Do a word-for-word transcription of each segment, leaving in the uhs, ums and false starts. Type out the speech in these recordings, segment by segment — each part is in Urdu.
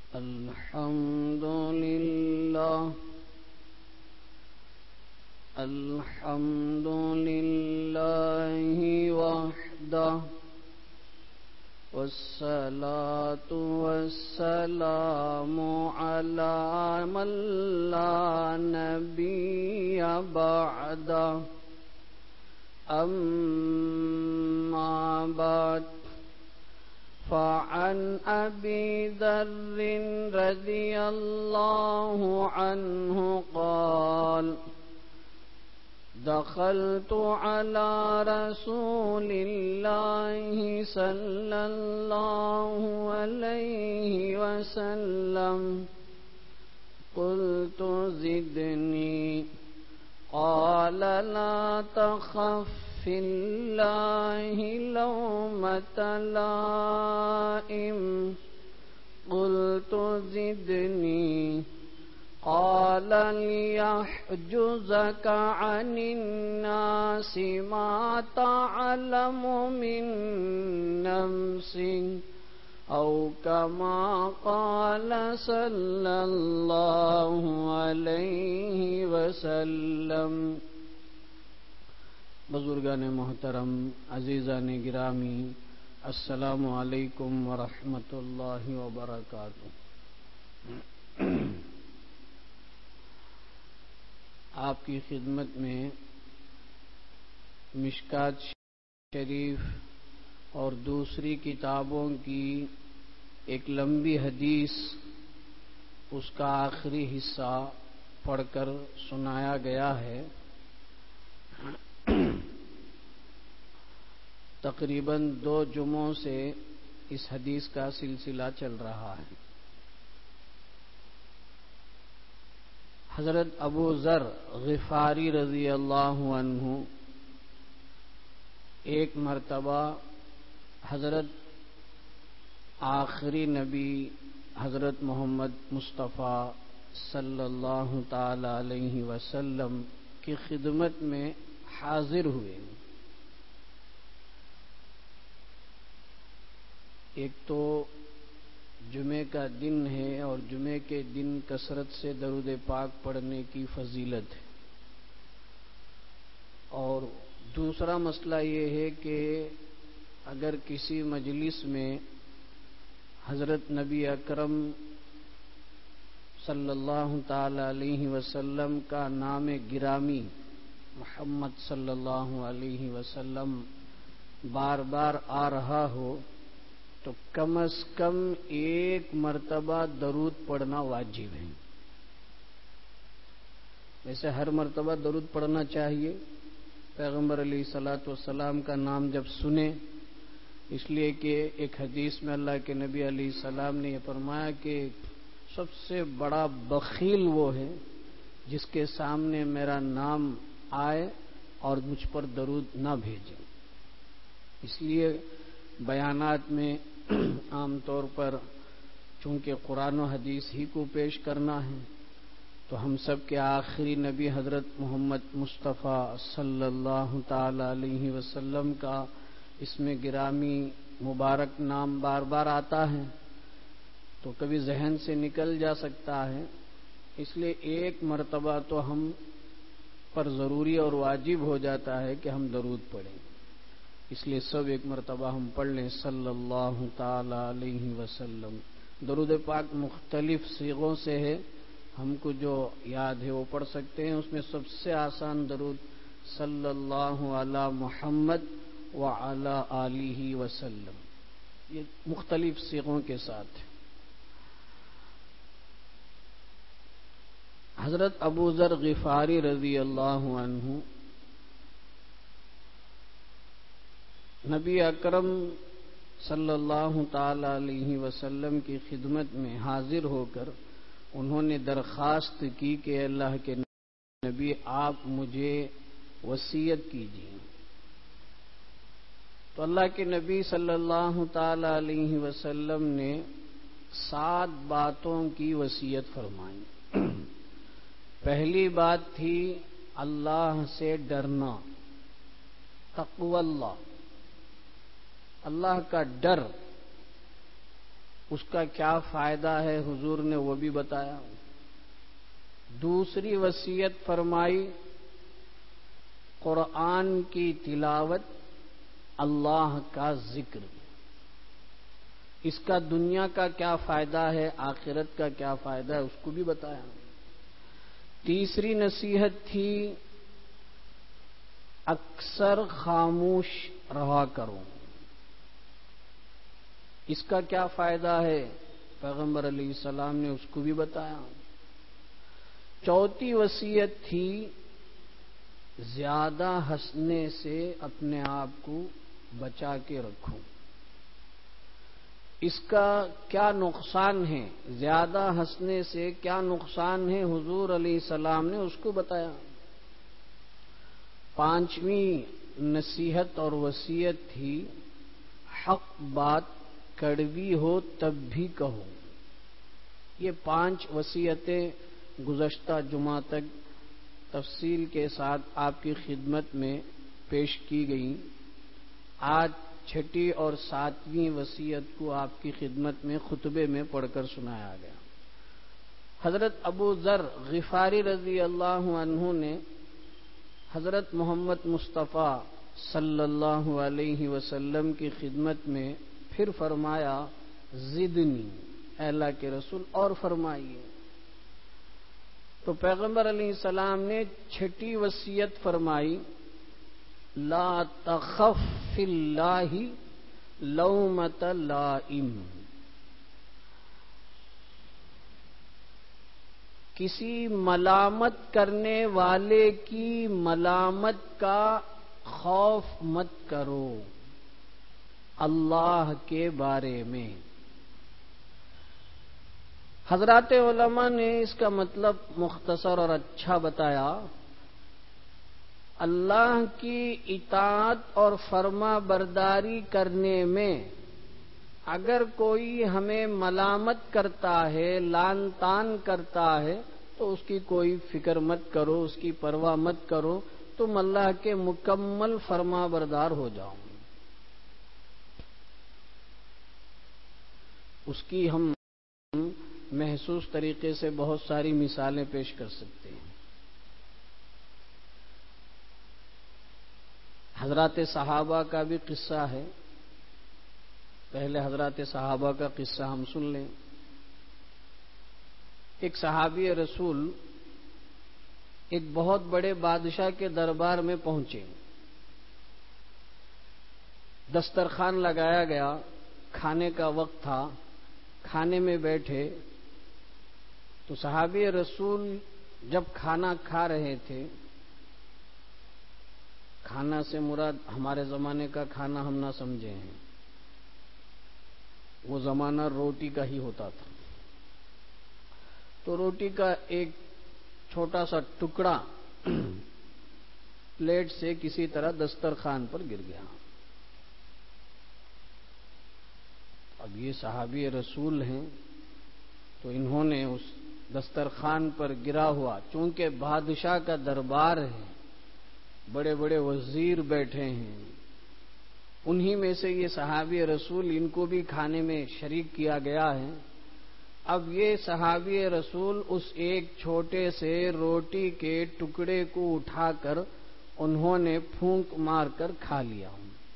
الحمد لله الحمد لله وحده والصلاة والسلام على من لا نبي بعده أما بعد فعن أبي ذر رضي الله عنه قال دخلت على رسول الله صلى الله عليه وسلم قلت زدني قال لا تخف في الله لومة لائم قلت زدني قال ليحجزك عن الناس ما تعلم من نفسك أو كما قال صلى الله عليه وسلم. بزرگان محترم، عزیزان گرامی، السلام علیکم ورحمۃ اللہ وبرکاتہ. آپ کی خدمت میں مشکات شریف اور دوسری کتابوں کی ایک لمبی حدیث، اس کا آخری حصہ پڑھ کر سنایا گیا ہے. تقریباً دو جمعوں سے اس حدیث کا سلسلہ چل رہا ہے. حضرت ابو ذر غفاری رضی اللہ عنہ ایک مرتبہ حضرت آخری نبی حضرت محمد مصطفیٰ صلی اللہ تعالی علیہ وسلم کی خدمت میں حاضر ہوئے. ایک تو جمعے کا دن ہے اور جمعے کے دن کثرت سے درود پاک پڑھنے کی فضیلت ہے، اور دوسرا مسئلہ یہ ہے کہ اگر کسی مجلس میں حضرت نبی اکرم صلی اللہ تعالی علیہ وسلم کا نام گرامی محمد صلی اللہ علیہ وسلم بار بار آ رہا ہو تو کم از کم ایک مرتبہ درود پڑھنا واجب ہے. ویسے ہر مرتبہ درود پڑھنا چاہیے. پیغمبر علیہ الصلاۃ والسلام کا نام جب سنیں، اس لیے کہ ایک حدیث میں اللہ کے نبی علیہ السلام نے یہ فرمایا کہ سب سے بڑا بخیل وہ ہے جس کے سامنے میرا نام آئے اور مجھ پر درود نہ بھیجے. اس لیے بیانات میں عام طور پر چونکہ قرآن و حدیث ہی کو پیش کرنا ہے تو ہم سب کے آخری نبی حضرت محمد مصطفیٰ صلی اللہ تعالی علیہ وسلم کا اس میں گرامی مبارک نام بار بار آتا ہے تو کبھی ذہن سے نکل جا سکتا ہے. اس لیے ایک مرتبہ تو ہم پر ضروری اور واجب ہو جاتا ہے کہ ہم درود پڑھیں. اس لیے سب ایک مرتبہ ہم پڑھ لیں صلی اللہ تعالی علیہ وسلم. درود پاک مختلف صیغوں سے ہے، ہم کو جو یاد ہے وہ پڑھ سکتے ہیں. اس میں سب سے آسان درود صلی اللہ علی محمد وعلی آلہ وسلم، یہ مختلف صیغوں کے ساتھ ہے. حضرت ابو ذر غفاری رضی اللہ عنہ نبی اکرم صلی اللہ تعالی علیہ وسلم کی خدمت میں حاضر ہو کر انہوں نے درخواست کی کہ اللہ کے نبی آپ مجھے وصیت کیجیے. تو اللہ کے نبی صلی اللہ تعالی علیہ وسلم نے سات باتوں کی وصیت فرمائی. پہلی بات تھی اللہ سے ڈرنا، تقوی اللہ، اللہ کا ڈر. اس کا کیا فائدہ ہے حضور نے وہ بھی بتایا۔ دوسری وصیت فرمائی قرآن کی تلاوت، اللہ کا ذکر، اس کا دنیا کا کیا فائدہ ہے، آخرت کا کیا فائدہ ہے، اس کو بھی بتایا۔ تیسری نصیحت تھی اکثر خاموش رہا کرو، اس کا کیا فائدہ ہے، پیغمبر علیہ السلام نے اس کو بھی بتایا۔ چوتھی وصیت تھی زیادہ ہنسنے سے اپنے آپ کو بچا کے رکھو، اس کا کیا نقصان ہے، زیادہ ہنسنے سے کیا نقصان ہے، حضور علیہ السلام نے اس کو بتایا۔ پانچویں نصیحت اور وصیت تھی حق بات کڑوی ہو تب بھی کہو۔ یہ پانچ وصیتیں گزشتہ جمعہ تک تفصیل کے ساتھ آپ کی خدمت میں پیش کی گئیں۔ آج چھٹی اور ساتویں وصیت کو آپ کی خدمت میں خطبے میں پڑھ کر سنایا گیا۔ حضرت ابو ذر غفاری رضی اللہ عنہ نے حضرت محمد مصطفیٰ صلی اللہ علیہ وسلم کی خدمت میں پھر فرمایا زدنی، اے اللہ کے رسول اور فرمائیے۔ تو پیغمبر علیہ السلام نے چھٹی وصیت فرمائی لا تخف فی اللہ لومۃ لائم، کسی ملامت کرنے والے کی ملامت کا خوف مت کرو اللہ کے بارے میں۔ حضرات علماء نے اس کا مطلب مختصر اور اچھا بتایا، اللہ کی اطاعت اور فرما برداری کرنے میں اگر کوئی ہمیں ملامت کرتا ہے، لان تان کرتا ہے، تو اس کی کوئی فکر مت کرو، اس کی پرواہ مت کرو، تم اللہ کے مکمل فرما بردار ہو جاؤ۔ اس کی ہم محسوس طریقے سے بہت ساری مثالیں پیش کر سکتے ہیں۔ حضرات صحابہ کا بھی قصہ ہے، پہلے حضرات صحابہ کا قصہ ہم سن لیں۔ ایک صحابی رسول ایک بہت بڑے بادشاہ کے دربار میں پہنچے، دسترخوان لگایا گیا، کھانے کا وقت تھا، کھانے میں بیٹھے تو صحابی رسول جب کھانا کھا رہے تھے، کھانا سے مراد ہمارے زمانے کا کھانا ہم نہ سمجھے ہیں، وہ زمانہ روٹی کا ہی ہوتا تھا، تو روٹی کا ایک چھوٹا سا ٹکڑا پلیٹ سے کسی طرح دسترخوان پر گر گیا۔ اب یہ صحابی رسول ہیں تو انہوں نے اس دسترخوان پر گرا ہوا، چونکہ بادشاہ کا دربار ہے، بڑے بڑے وزیر بیٹھے ہیں، انہی میں سے یہ صحابی رسول، ان کو بھی کھانے میں شریک کیا گیا ہے۔ اب یہ صحابی رسول اس ایک چھوٹے سے روٹی کے ٹکڑے کو اٹھا کر انہوں نے پھونک مار کر کھا لیا۔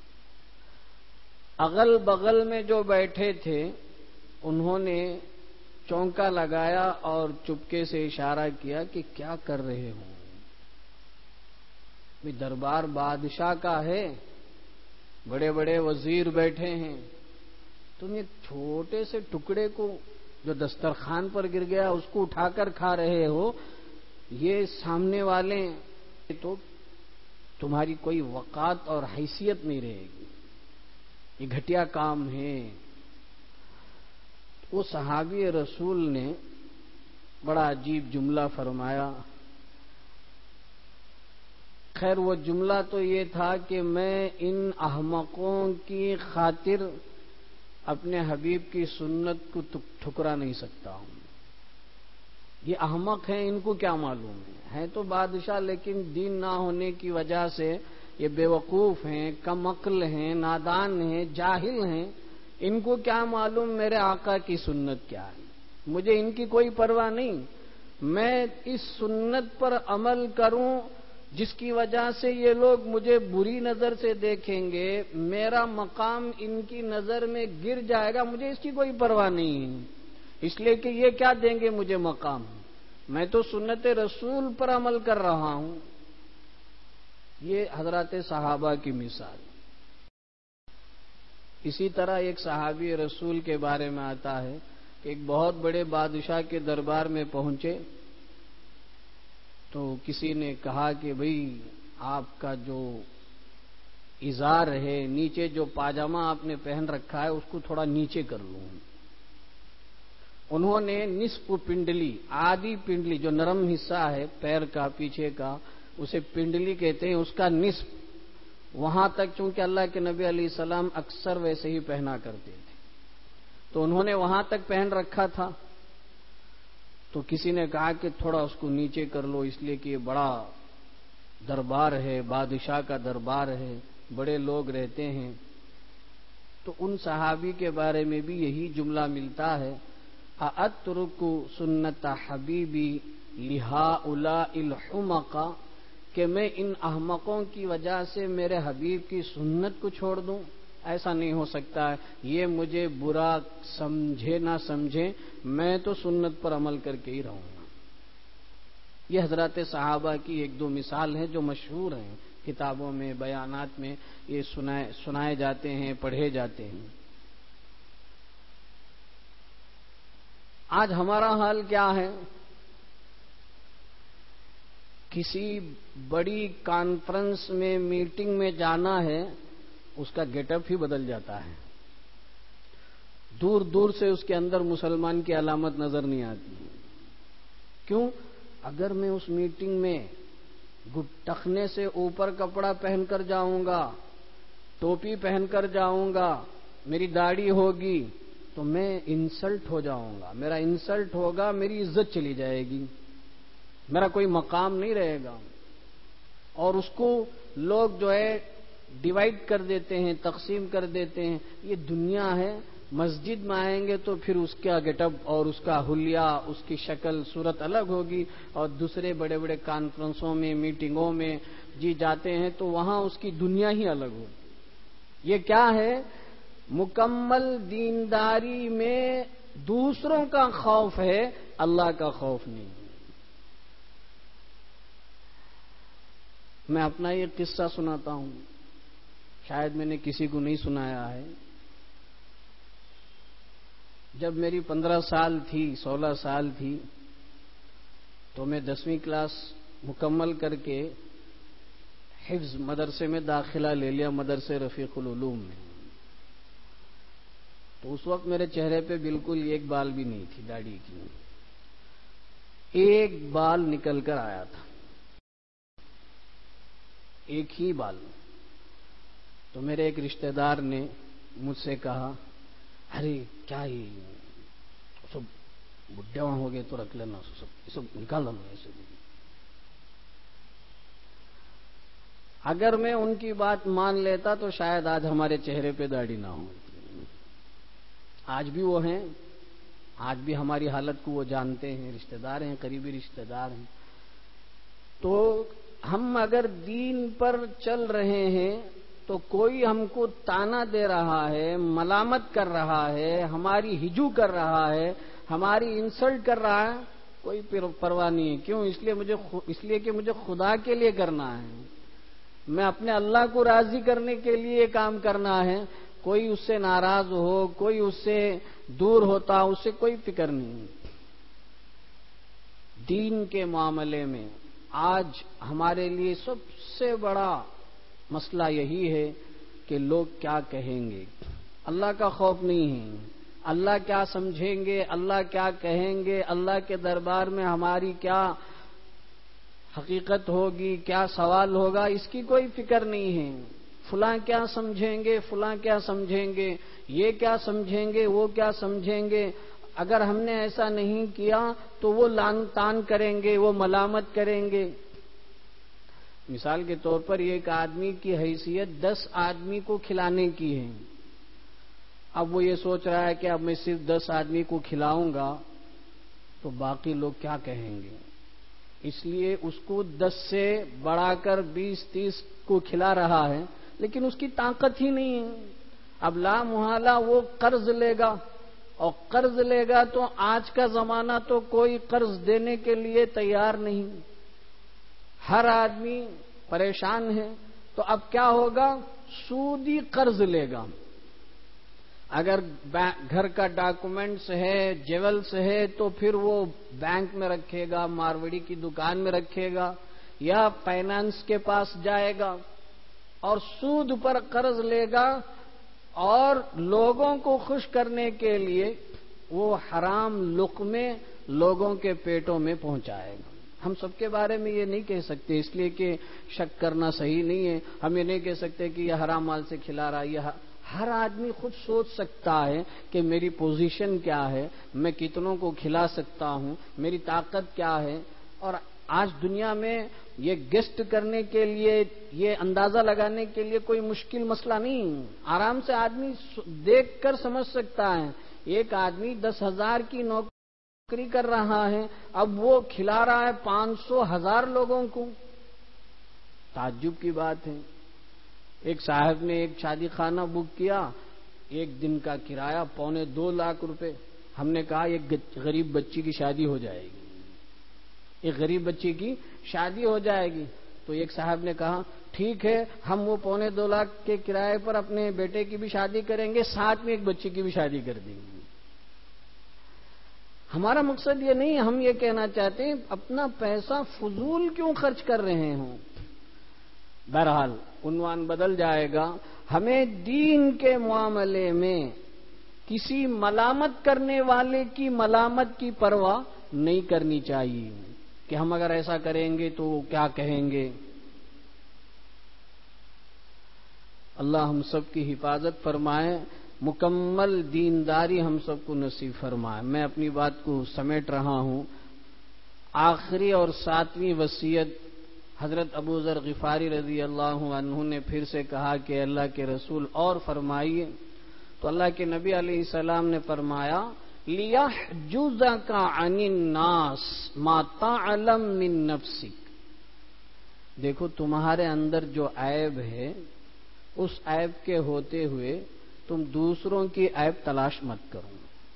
اغل بغل میں جو بیٹھے تھے انہوں نے چونکا لگایا اور چپکے سے اشارہ کیا کہ کیا کر رہے ہو، بھی دربار بادشاہ کا ہے، بڑے بڑے وزیر بیٹھے ہیں، تم ایک چھوٹے سے ٹکڑے کو جو دسترخوان پر گر گیا اس کو اٹھا کر کھا رہے ہو، یہ سامنے والے تو تمہاری کوئی وقار اور حیثیت نہیں رہے گی، یہ گھٹیا کام ہے۔ وہ صحابی رسول نے بڑا عجیب جملہ فرمایا، خیر وہ جملہ تو یہ تھا کہ میں ان احمقوں کی خاطر اپنے حبیب کی سنت کو ٹھکرا نہیں سکتا ہوں۔ یہ احمق ہیں، ان کو کیا معلوم ہے، ہیں تو بادشاہ لیکن دین نہ ہونے کی وجہ سے یہ بے وقوف ہیں، کم عقل ہیں، نادان ہیں، جاہل ہیں، ان کو کیا معلوم میرے آقا کی سنت کیا ہے، مجھے ان کی کوئی پرواہ نہیں، میں اس سنت پر عمل کروں جس کی وجہ سے یہ لوگ مجھے بری نظر سے دیکھیں گے، میرا مقام ان کی نظر میں گر جائے گا، مجھے اس کی کوئی پرواہ نہیں ہے، اس لیے کہ یہ کیا دیں گے مجھے مقام، میں تو سنت رسول پر عمل کر رہا ہوں۔ یہ حضرات صحابہ کی مثال۔ اسی طرح ایک صحابی رسول کے بارے میں آتا ہے کہ ایک بہت بڑے بادشاہ کے دربار میں پہنچے تو کسی نے کہا کہ بھئی آپ کا جو ازار ہے، نیچے جو پاجامہ آپ نے پہن رکھا ہے اس کو تھوڑا نیچے کر لوں۔ انہوں نے نصف پنڈلی، آدھی پنڈلی جو نرم حصہ ہے پیر کا پیچھے کا، اسے پنڈلی کہتے ہیں، اس کا نصف وہاں تک، چونکہ اللہ کے نبی علیہ السلام اکثر ویسے ہی پہنا کرتے تھے تو انہوں نے وہاں تک پہن رکھا تھا، تو کسی نے کہا کہ تھوڑا اس کو نیچے کر لو، اس لیے کہ یہ بڑا دربار ہے، بادشاہ کا دربار ہے، بڑے لوگ رہتے ہیں۔ تو ان صحابی کے بارے میں بھی یہی جملہ ملتا ہے، اَأَتْرُكُ سُنَّةَ حَبِيبِي لِهَٰؤُلَاءِ الْحُمَقَىٰ، کہ میں ان احمقوں کی وجہ سے میرے حبیب کی سنت کو چھوڑ دوں؟ ایسا نہیں ہو سکتا ہے، یہ مجھے برا سمجھے نہ سمجھے، میں تو سنت پر عمل کر کے ہی رہوں گا۔ یہ حضرات صحابہ کی ایک دو مثال ہیں جو مشہور ہیں، کتابوں میں، بیانات میں یہ سنائے سنائے جاتے ہیں، پڑھے جاتے ہیں۔ آج ہمارا حال کیا ہے؟ کسی بڑی کانفرنس میں، میٹنگ میں جانا ہے، اس کا گیٹ اپ ہی بدل جاتا ہے، دور دور سے اس کے اندر مسلمان کی علامت نظر نہیں آتی۔ کیوں؟ اگر میں اس میٹنگ میں ٹخنے سے اوپر کپڑا پہن کر جاؤں گا، ٹوپی پہن کر جاؤں گا، میری داڑھی ہوگی تو میں انسلٹ ہو جاؤں گا، میرا انسلٹ ہوگا، میری عزت چلی جائے گی، میرا کوئی مقام نہیں رہے گا، اور اس کو لوگ جو ہے ڈیوائڈ کر دیتے ہیں، تقسیم کر دیتے ہیں۔ یہ دنیا ہے، مسجد میں آئیں گے تو پھر اس کا گیٹ اپ اور اس کا حلیہ، اس کی شکل صورت الگ ہوگی، اور دوسرے بڑے بڑے کانفرنسوں میں، میٹنگوں میں جی جاتے ہیں تو وہاں اس کی دنیا ہی الگ ہوگی۔ یہ کیا ہے؟ مکمل دینداری میں دوسروں کا خوف ہے، اللہ کا خوف نہیں۔ میں اپنا یہ قصہ سناتا ہوں، شاید میں نے کسی کو نہیں سنایا ہے۔ جب میری پندرہ سال تھی، سولہ سال تھی، تو میں دسویں کلاس مکمل کر کے حفظ مدرسے میں داخلہ لے لیا، مدرسے رفیق العلوم میں۔ تو اس وقت میرے چہرے پہ بالکل ایک بال بھی نہیں تھی داڑھی کی، ایک بال نکل کر آیا تھا، ایک ہی بال۔ تو میرے ایک رشتہ دار نے مجھ سے کہا، ارے کیا یہ سب بڈھے ہو گئے تو رکھ لینا، سب سب نکال لینا ایسے۔ اگر میں ان کی بات مان لیتا تو شاید آج ہمارے چہرے پہ داڑھی نہ ہو۔ آج بھی وہ ہیں، آج بھی ہماری حالت کو وہ جانتے ہیں، رشتہ دار ہیں، قریبی رشتہ دار ہیں۔ تو ہم اگر دین پر چل رہے ہیں تو کوئی ہم کو تانا دے رہا ہے، ملامت کر رہا ہے، ہماری ہجو کر رہا ہے، ہماری انسلٹ کر رہا ہے، کوئی پرواہ نہیں ہے۔ کیوں؟ اس لیے مجھے اس لیے کہ مجھے خدا کے لیے کرنا ہے، میں اپنے اللہ کو راضی کرنے کے لیے کام کرنا ہے۔ کوئی اس سے ناراض ہو، کوئی اس سے دور ہوتا، اس سے کوئی فکر نہیں۔ دین کے معاملے میں آج ہمارے لیے سب سے بڑا مسئلہ یہی ہے کہ لوگ کیا کہیں گے۔ اللہ کا خوف نہیں ہے، اللہ کیا سمجھیں گے، اللہ کیا کہیں گے، اللہ کے دربار میں ہماری کیا حقیقت ہوگی، کیا سوال ہوگا، اس کی کوئی فکر نہیں ہے۔ فلاں کیا سمجھیں گے، فلاں کیا سمجھیں گے، یہ کیا سمجھیں گے، وہ کیا سمجھیں گے۔ اگر ہم نے ایسا نہیں کیا تو وہ لان تان کریں گے، وہ ملامت کریں گے۔ مثال کے طور پر ایک آدمی کی حیثیت دس آدمی کو کھلانے کی ہے، اب وہ یہ سوچ رہا ہے کہ اب میں صرف دس آدمی کو کھلاؤں گا تو باقی لوگ کیا کہیں گے، اس لیے اس کو دس سے بڑھا کر بیس تیس کو کھلا رہا ہے، لیکن اس کی طاقت ہی نہیں ہے۔ اب لا محالہ وہ قرض لے گا، اور قرض لے گا تو آج کا زمانہ تو کوئی قرض دینے کے لیے تیار نہیں، ہر آدمی پریشان ہے، تو اب کیا ہوگا، سودی قرض لے گا۔ اگر گھر کا ڈاکومنٹس ہے، جیولس ہے، تو پھر وہ بینک میں رکھے گا، ماروڑی کی دکان میں رکھے گا، یا فائنانس کے پاس جائے گا اور سود پر قرض لے گا، اور لوگوں کو خوش کرنے کے لیے وہ حرام لقمے لوگوں کے پیٹوں میں پہنچائے گا۔ ہم سب کے بارے میں یہ نہیں کہہ سکتے، اس لیے کہ شک کرنا صحیح نہیں ہے۔ ہم یہ نہیں کہہ سکتے کہ یہ حرام مال سے کھلا رہا ہے، یہ ہر آدمی خود سوچ سکتا ہے کہ میری پوزیشن کیا ہے، میں کتنوں کو کھلا سکتا ہوں، میری طاقت کیا ہے۔ اور آج دنیا میں یہ گیسٹ کرنے کے لیے، یہ اندازہ لگانے کے لیے کوئی مشکل مسئلہ نہیں، آرام سے آدمی دیکھ کر سمجھ سکتا ہے۔ ایک آدمی دس ہزار کی نوکری کر رہا ہے، اب وہ کھلا رہا ہے پانچ سو ہزار لوگوں کو، تعجب کی بات ہے۔ ایک صاحب نے ایک شادی خانہ بک کیا، ایک دن کا کرایہ پونے دو لاکھ روپے۔ ہم نے کہا ایک غریب بچی کی شادی ہو جائے گی، ایک غریب بچی کی شادی ہو جائے گی۔ تو ایک صاحب نے کہا ٹھیک ہے، ہم وہ پونے دو لاکھ کے کرائے پر اپنے بیٹے کی بھی شادی کریں گے، ساتھ میں ایک بچی کی بھی شادی کر دیں گے۔ ہمارا مقصد یہ نہیں، ہم یہ کہنا چاہتے ہیں اپنا پیسہ فضول کیوں خرچ کر رہے ہوں۔ بہرحال عنوان بدل جائے گا۔ ہمیں دین کے معاملے میں کسی ملامت کرنے والے کی ملامت کی پرواہ نہیں کرنی چاہیے کہ ہم اگر ایسا کریں گے تو کیا کہیں گے۔ اللہ ہم سب کی حفاظت فرمائے، مکمل دینداری ہم سب کو نصیب فرمائے۔ میں اپنی بات کو سمیٹ رہا ہوں۔ آخری اور ساتویں وصیت حضرت ابو ذر غفاری رضی اللہ عنہ نے پھر سے کہا کہ اللہ کے رسول اور فرمائیے، تو اللہ کے نبی علیہ السلام نے فرمایا لِيَحْجُزَكَ عَنِ النَّاسِ مَا تَعْلَمْ مِن نَفْسِكَ۔ دیکھو تمہارے اندر جو عیب ہے، اس عیب کے ہوتے ہوئے تم دوسروں کی عیب تلاش مت کرو۔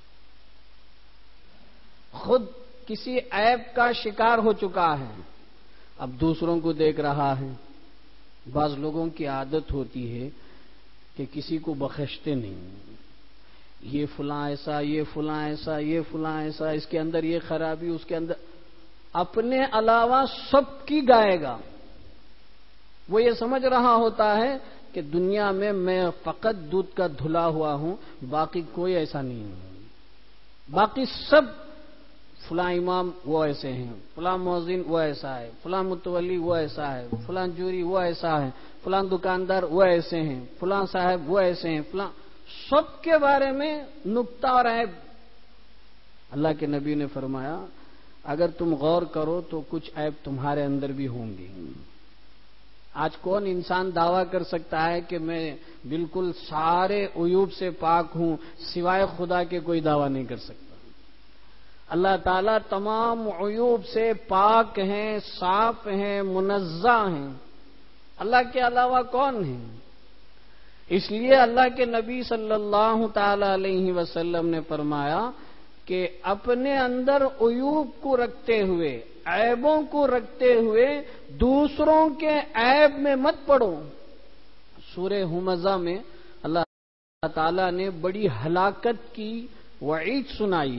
خود کسی عیب کا شکار ہو چکا ہے، اب دوسروں کو دیکھ رہا ہے۔ بعض لوگوں کی عادت ہوتی ہے کہ کسی کو بخشتے نہیں، یہ فلاں ایسا، یہ فلاں ایسا، یہ فلاں ایسا، اس کے اندر یہ خرابی، اس کے اندر، اپنے علاوہ سب کی گائے گا۔ وہ یہ سمجھ رہا ہوتا ہے کہ دنیا میں میں فقط دودھ کا دھلا ہوا ہوں، باقی کوئی ایسا نہیں ہے، باقی سب فلاں امام وہ ایسے ہیں، فلاں مؤذن وہ ایسا ہے، فلاں متولی وہ ایسا ہے، فلاں جوری وہ ایسا ہے، فلاں دکاندار وہ ایسے ہیں، فلاں صاحب وہ ایسے ہیں، فلاں، سب کے بارے میں نکتہ اور عیب۔ اللہ کے نبی نے فرمایا اگر تم غور کرو تو کچھ عیب تمہارے اندر بھی ہوں گی۔ آج کون انسان دعویٰ کر سکتا ہے کہ میں بالکل سارے عیوب سے پاک ہوں، سوائے خدا کے کوئی دعویٰ نہیں کر سکتا۔ اللہ تعالیٰ تمام عیوب سے پاک ہیں، صاف ہیں، منزہ ہیں۔ اللہ کے علاوہ کون ہے؟ اس لیے اللہ کے نبی صلی اللہ تعالی علیہ وسلم نے فرمایا کہ اپنے اندر عیوب کو رکھتے ہوئے، عیبوں کو رکھتے ہوئے دوسروں کے عیب میں مت پڑو۔ سورہ ہمزہ میں اللہ تعالیٰ نے بڑی ہلاکت کی وعید سنائی،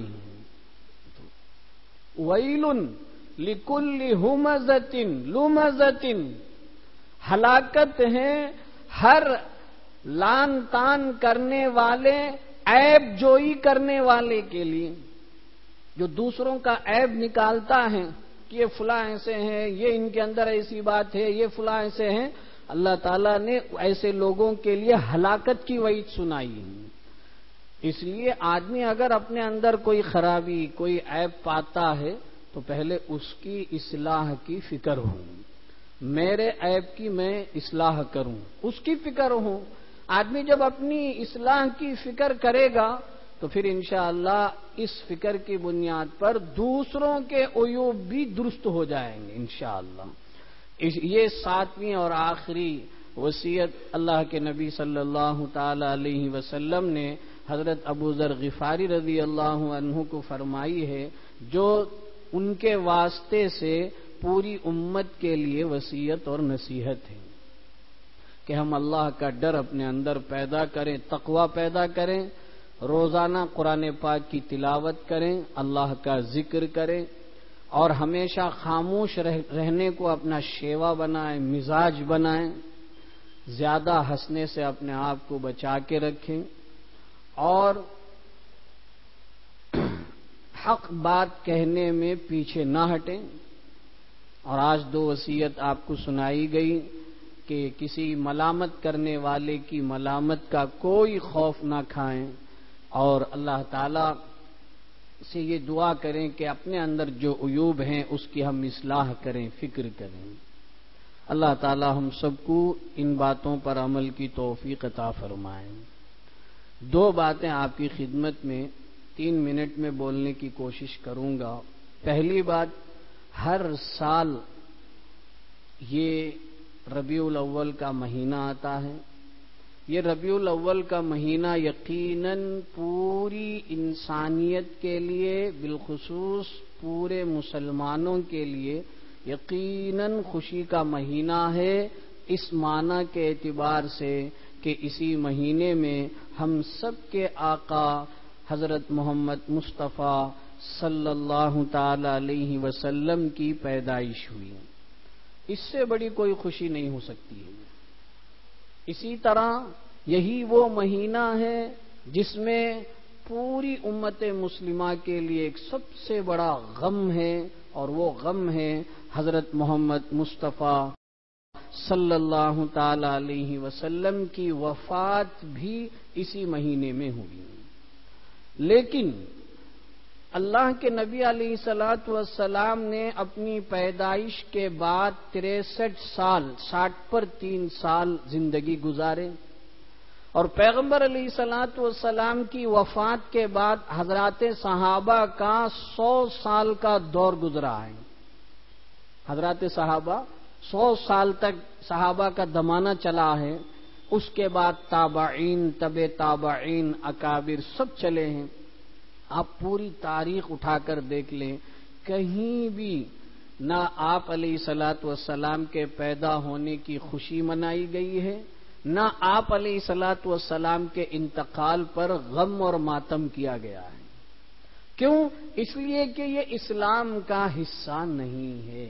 وَيْلٌ لِكُلِّ هُمَزَةٍ لُمَزَةٍ، ہلاکت ہے ہر لان تان کرنے والے، عیب جوئی کرنے والے کے لیے، جو دوسروں کا عیب نکالتا ہے کہ یہ فلاں ایسے ہیں، یہ ان کے اندر ایسی بات ہے، یہ فلاں ایسے ہیں۔ اللہ تعالیٰ نے ایسے لوگوں کے لیے ہلاکت کی وعید سنائی ہے۔ اس لیے آدمی اگر اپنے اندر کوئی خرابی، کوئی عیب پاتا ہے تو پہلے اس کی اصلاح کی فکر ہو، میرے عیب کی میں اصلاح کروں، اس کی فکر ہو۔ آدمی جب اپنی اصلاح کی فکر کرے گا تو پھر انشاءاللہ اس فکر کی بنیاد پر دوسروں کے عیوب بھی درست ہو جائیں گے انشاءاللہ۔ یہ ساتویں اور آخری وصیت اللہ کے نبی صلی اللہ تعالی علیہ وسلم نے حضرت ابو ذر غفاری رضی اللہ عنہ کو فرمائی ہے، جو ان کے واسطے سے پوری امت کے لیے وصیت اور نصیحت ہے کہ ہم اللہ کا ڈر اپنے اندر پیدا کریں، تقوی پیدا کریں، روزانہ قرآن پاک کی تلاوت کریں، اللہ کا ذکر کریں، اور ہمیشہ خاموش رہنے کو اپنا شیوا بنائیں، مزاج بنائیں، زیادہ ہنسنے سے اپنے آپ کو بچا کے رکھیں، اور حق بات کہنے میں پیچھے نہ ہٹیں۔ اور آج دو وصیت آپ کو سنائی گئی کہ کسی ملامت کرنے والے کی ملامت کا کوئی خوف نہ کھائیں، اور اللہ تعالی سے یہ دعا کریں کہ اپنے اندر جو عیوب ہیں اس کی ہم اصلاح کریں، فکر کریں۔ اللہ تعالی ہم سب کو ان باتوں پر عمل کی توفیق عطا فرمائیں۔ دو باتیں آپ کی خدمت میں تین منٹ میں بولنے کی کوشش کروں گا۔ پہلی بات، ہر سال یہ ربیع الاول کا مہینہ آتا ہے۔ یہ ربیع الاول کا مہینہ یقیناً پوری انسانیت کے لیے، بالخصوص پورے مسلمانوں کے لیے یقیناً خوشی کا مہینہ ہے، اس معنی کے اعتبار سے کہ اسی مہینے میں ہم سب کے آقا حضرت محمد مصطفیٰ صلی اللہ تعالی علیہ وسلم کی پیدائش ہوئی۔ اس سے بڑی کوئی خوشی نہیں ہو سکتی ہے۔ اسی طرح یہی وہ مہینہ ہے جس میں پوری امت مسلمہ کے لیے ایک سب سے بڑا غم ہے، اور وہ غم ہے حضرت محمد مصطفیٰ صلی اللہ تعالی علیہ وسلم کی وفات بھی اسی مہینے میں ہوئی۔ لیکن اللہ کے نبی علیہ الصلوۃ والسلام نے اپنی پیدائش کے بعد تریسٹھ سال، ساٹھ پر تین سال زندگی گزارے، اور پیغمبر علیہ الصلوۃ والسلام کی وفات کے بعد حضرات صحابہ کا سو سال کا دور گزرا ہے۔ حضرات صحابہ سو سال تک صحابہ کا زمانہ چلا ہے، اس کے بعد تابعین، تبع تابعین، اکابر سب چلے ہیں۔ آپ پوری تاریخ اٹھا کر دیکھ لیں، کہیں بھی نہ آپ علیہ الصلوۃ والسلام کے پیدا ہونے کی خوشی منائی گئی ہے، نہ آپ علیہ الصلوۃ والسلام کے انتقال پر غم اور ماتم کیا گیا ہے۔ کیوں؟ اس لیے کہ یہ اسلام کا حصہ نہیں ہے۔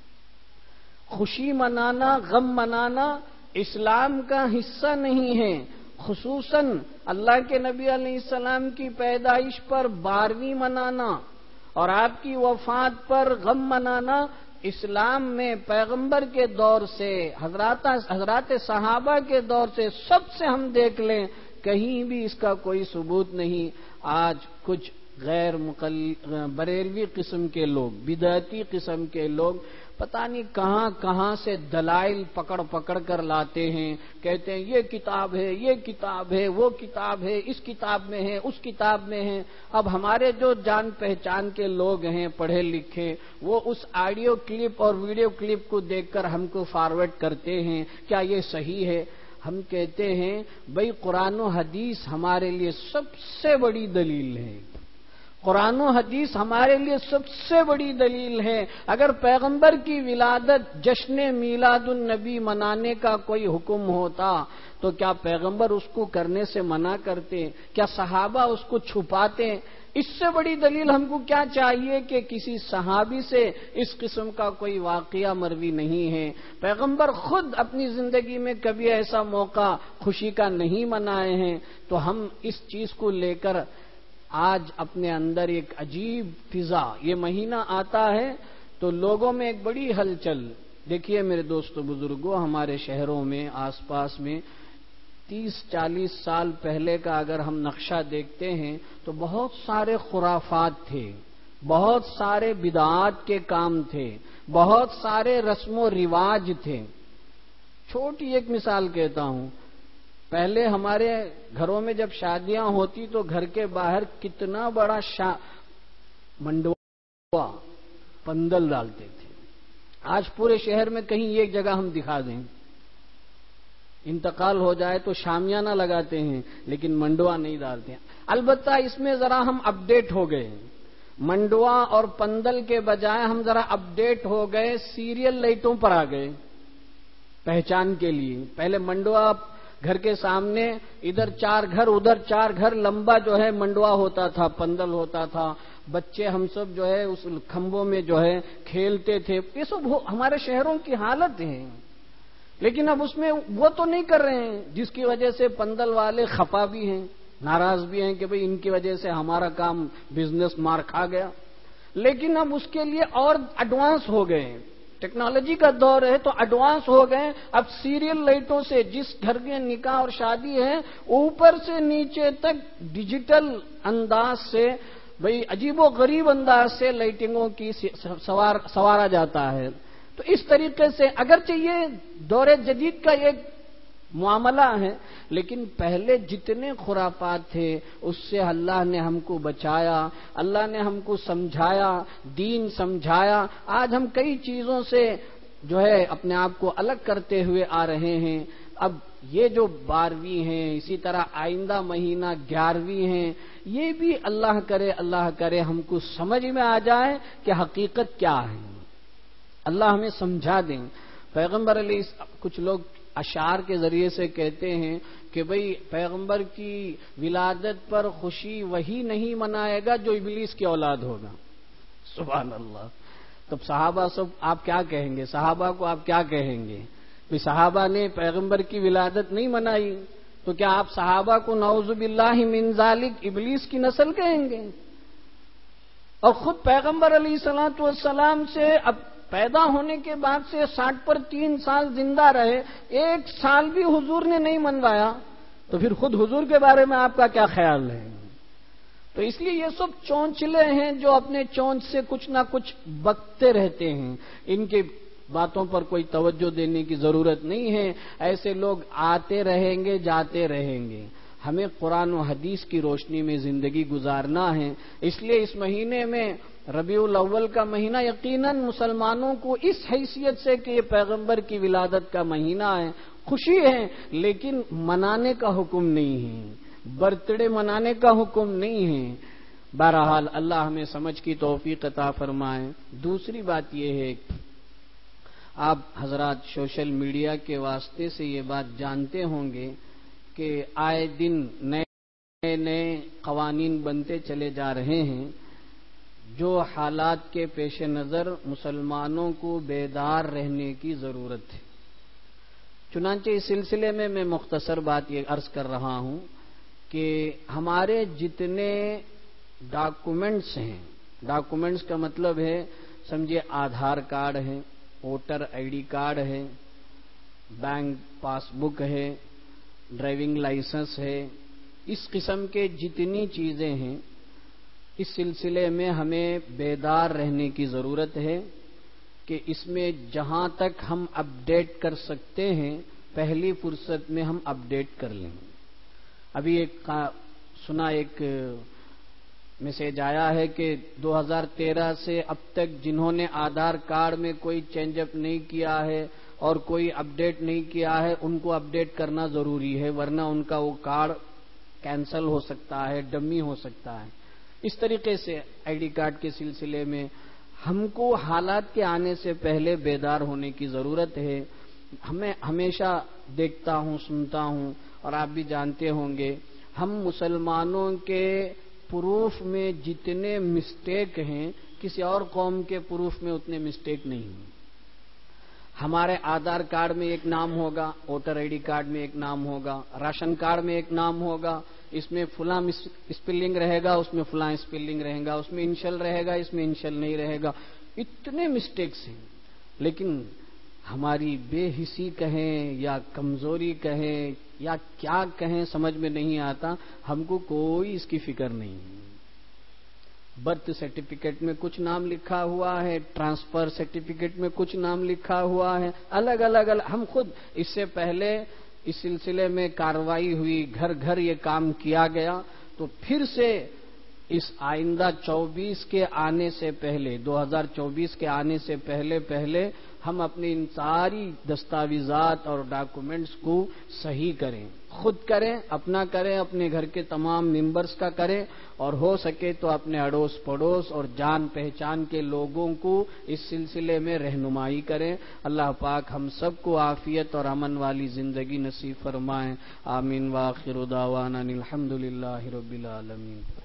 خوشی منانا، غم منانا اسلام کا حصہ نہیں ہے۔ خصوصاً اللہ کے نبی علیہ السلام کی پیدائش پر بارہویں منانا اور آپ کی وفات پر غم منانا اسلام میں پیغمبر کے دور سے، حضرات حضرات صحابہ کے دور سے، سب سے ہم دیکھ لیں کہیں بھی اس کا کوئی ثبوت نہیں۔ آج کچھ غیر مقل بریلوی قسم کے لوگ، بدعتی قسم کے لوگ پتہ نہیں کہاں کہاں سے دلائل پکڑ پکڑ کر لاتے ہیں، کہتے ہیں یہ کتاب ہے، یہ کتاب ہے، وہ کتاب ہے، اس کتاب میں ہے، اس کتاب میں ہے۔ اب ہمارے جو جان پہچان کے لوگ ہیں، پڑھے لکھے، وہ اس آڈیو کلپ اور ویڈیو کلپ کو دیکھ کر ہم کو فارورڈ کرتے ہیں، کیا یہ صحیح ہے؟ ہم کہتے ہیں بھئی قرآن و حدیث ہمارے لیے سب سے بڑی دلیل ہے۔ قرآن و حدیث ہمارے لیے سب سے بڑی دلیل ہے۔ اگر پیغمبر کی ولادت جشن میلاد النبی منانے کا کوئی حکم ہوتا تو کیا پیغمبر اس کو کرنے سے منع کرتے؟ کیا صحابہ اس کو چھپاتے؟ اس سے بڑی دلیل ہم کو کیا چاہیے کہ کسی صحابی سے اس قسم کا کوئی واقعہ مروی نہیں ہے۔ پیغمبر خود اپنی زندگی میں کبھی ایسا موقع خوشی کا نہیں منائے ہیں، تو ہم اس چیز کو لے کر آج اپنے اندر ایک عجیب فضا، یہ مہینہ آتا ہے تو لوگوں میں ایک بڑی ہلچل۔ دیکھیے میرے دوستو بزرگوں، ہمارے شہروں میں، آس پاس میں تیس چالیس سال پہلے کا اگر ہم نقشہ دیکھتے ہیں تو بہت سارے خرافات تھے، بہت سارے بدعات کے کام تھے، بہت سارے رسم و رواج تھے۔ چھوٹی ایک مثال کہتا ہوں، پہلے ہمارے گھروں میں جب شادیاں ہوتی تو گھر کے باہر کتنا بڑا شا منڈوا پندل ڈالتے تھے. آج پورے شہر میں کہیں ایک جگہ ہم دکھا دیں, انتقال ہو جائے تو شامیانہ لگاتے ہیں لیکن منڈوا نہیں ڈالتے ہیں. البتہ اس میں ذرا ہم اپڈیٹ ہو گئے, منڈوا اور پندل کے بجائے ہم ذرا اپڈیٹ ہو گئے, سیریل لائٹوں پر آ گئے پہچان کے لیے. پہلے منڈوا گھر کے سامنے ادھر چار گھر ادھر چار گھر لمبا جو ہے منڈوا ہوتا تھا, پندل ہوتا تھا, بچے ہم سب جو ہے اس کھمبوں میں جو ہے کھیلتے تھے. یہ سب ہمارے شہروں کی حالت ہے, لیکن اب اس میں وہ تو نہیں کر رہے ہیں, جس کی وجہ سے پندل والے خفا بھی ہیں, ناراض بھی ہیں کہ بھئی ان کی وجہ سے ہمارا کام بزنس مار کھا گیا. لیکن اب اس کے لیے اور ایڈوانس ہو گئے, ٹیکنالوجی کا دور ہے تو ایڈوانس ہو گئے. اب سیریل لائٹوں سے جس گھر میں نکاح اور شادی ہے اوپر سے نیچے تک ڈیجیٹل انداز سے بھئی عجیب و غریب انداز سے لائٹنگوں کی سوار سوارا جاتا ہے. تو اس طریقے سے اگرچہ یہ دور جدید کا ایک معاملہ ہے, لیکن پہلے جتنے خرافات تھے اس سے اللہ نے ہم کو بچایا, اللہ نے ہم کو سمجھایا, دین سمجھایا. آج ہم کئی چیزوں سے جو ہے اپنے آپ کو الگ کرتے ہوئے آ رہے ہیں. اب یہ جو بارہویں ہیں, اسی طرح آئندہ مہینہ گیارہویں ہیں, یہ بھی اللہ کرے اللہ کرے ہم کو سمجھ میں آ جائے کہ حقیقت کیا ہے, اللہ ہمیں سمجھا دیں. پیغمبر علیہ کچھ لوگ اشعار کے ذریعے سے کہتے ہیں کہ بھئی پیغمبر کی ولادت پر خوشی وہی نہیں منائے گا جو ابلیس کی اولاد ہوگا. سبحان اللہ. تب صحابہ سب آپ کیا کہیں گے, صحابہ کو آپ کیا کہیں گے؟ کہ صحابہ نے پیغمبر کی ولادت نہیں منائی تو کیا آپ صحابہ کو نعوذ باللہ من ذالک ابلیس کی نسل کہیں گے؟ اور خود پیغمبر علیہ الصلوۃ والسلام سے اب پیدا ہونے کے بعد سے ساٹھ پر تین سال زندہ رہے, ایک سال بھی حضور نے نہیں منوایا, تو پھر خود حضور کے بارے میں آپ کا کیا خیال ہے؟ تو اس لیے یہ سب چونچلے ہیں جو اپنے چونچ سے کچھ نہ کچھ بکتے رہتے ہیں. ان کے باتوں پر کوئی توجہ دینے کی ضرورت نہیں ہے. ایسے لوگ آتے رہیں گے جاتے رہیں گے. ہمیں قرآن و حدیث کی روشنی میں زندگی گزارنا ہے. اس لیے اس مہینے میں ربیع الاول کا مہینہ یقیناً مسلمانوں کو اس حیثیت سے کہ یہ پیغمبر کی ولادت کا مہینہ ہے خوشی ہے, لیکن منانے کا حکم نہیں ہے, برتھ ڈے منانے کا حکم نہیں ہے. بہرحال اللہ ہمیں سمجھ کی توفیق عطا فرمائے. دوسری بات یہ ہے, آپ حضرات سوشل میڈیا کے واسطے سے یہ بات جانتے ہوں گے کہ آئے دن نئے نئے قوانین بنتے چلے جا رہے ہیں جو حالات کے پیش نظر مسلمانوں کو بیدار رہنے کی ضرورت ہے. چنانچہ اس سلسلے میں میں مختصر بات یہ عرض کر رہا ہوں کہ ہمارے جتنے ڈاکومنٹس ہیں, ڈاکومنٹس کا مطلب ہے سمجھے آدھار کارڈ ہے, ووٹر آئی ڈی کارڈ ہے, بینک پاس بک ہے, ڈرائیونگ لائسنس ہے, اس قسم کے جتنی چیزیں ہیں اس سلسلے میں ہمیں بیدار رہنے کی ضرورت ہے کہ اس میں جہاں تک ہم اپڈیٹ کر سکتے ہیں پہلی فرصت میں ہم اپڈیٹ کر لیں. ابھی ایک سنا ایک میسج آیا ہے کہ دو ہزار تیرہ سے اب تک جنہوں نے آدھار کارڈ میں کوئی چینج اپ نہیں کیا ہے اور کوئی اپڈیٹ نہیں کیا ہے ان کو اپڈیٹ کرنا ضروری ہے, ورنہ ان کا وہ کارڈ کینسل ہو سکتا ہے, ڈمی ہو سکتا ہے. اس طریقے سے آئی ڈی کارڈ کے سلسلے میں ہم کو حالات کے آنے سے پہلے بیدار ہونے کی ضرورت ہے. ہمیں ہمیشہ دیکھتا ہوں, سنتا ہوں, اور آپ بھی جانتے ہوں گے ہم مسلمانوں کے پروف میں جتنے مسٹیک ہیں کسی اور قوم کے پروف میں اتنے مسٹیک نہیں ہیں. ہمارے آدھار کارڈ میں ایک نام ہوگا, ووٹر آئی ڈی کارڈ میں ایک نام ہوگا, راشن کارڈ میں ایک نام ہوگا, اس میں فلاں اسپیلنگ رہے گا, اس میں فلاں اسپیلنگ رہے گا, اس میں انشل رہے گا, اس میں انشل نہیں رہے گا. اتنے مسٹیکس ہیں, لیکن ہماری بے حسی کہیں یا کمزوری کہیں یا کیا کہیں سمجھ میں نہیں آتا. ہم کو کوئی اس کی فکر نہیں. برتھ سرٹیفکیٹ میں کچھ نام لکھا ہوا ہے, ٹرانسفر سرٹیفکیٹ میں کچھ نام لکھا ہوا ہے, الگ الگ الگ. ہم خود اس سے پہلے اس سلسلے میں کارروائی ہوئی، گھر گھر یہ کام کیا گیا، تو پھر سے اس آئندہ چوبیس کے آنے سے پہلے، دو ہزار چوبیس کے آنے سے پہلے پہلے ہم اپنی ان ساری دستاویزات اور ڈاکومنٹس کو صحیح کریں، خود کریں، اپنا کریں، اپنے گھر کے تمام ممبرز کا کریں، اور ہو سکے تو اپنے اڑوس پڑوس اور جان پہچان کے لوگوں کو اس سلسلے میں رہنمائی کریں۔ اللہ پاک ہم سب کو عافیت اور امن والی زندگی نصیب فرمائیں۔ آمین۔ وآخر دعوانا الحمد للہ رب العالمین۔